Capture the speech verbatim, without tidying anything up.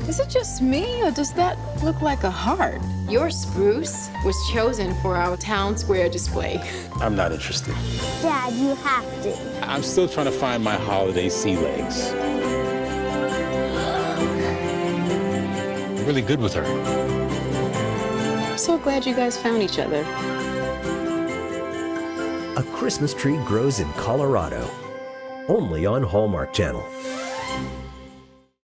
Is it just me, or does that look like a heart? Your spruce was chosen for our town square display. I'm not interested. Dad, you have to. I'm still trying to find my holiday sea legs. I'm really good with her. I'm so glad you guys found each other. A Christmas Tree Grows in Colorado, only on Hallmark Channel.